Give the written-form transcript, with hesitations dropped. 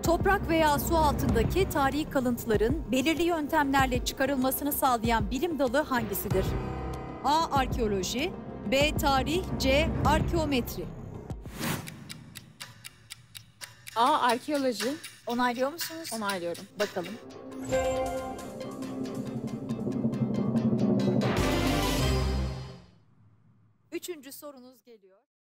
Toprak veya su altındaki tarihi kalıntıların belirli yöntemlerle çıkarılmasını sağlayan bilim dalı hangisidir? A. Arkeoloji, B. Tarih, C. Arkeometri. A. Arkeoloji. Onaylıyor musunuz? Onaylıyorum. Bakalım. Üçüncü sorunuz geliyor.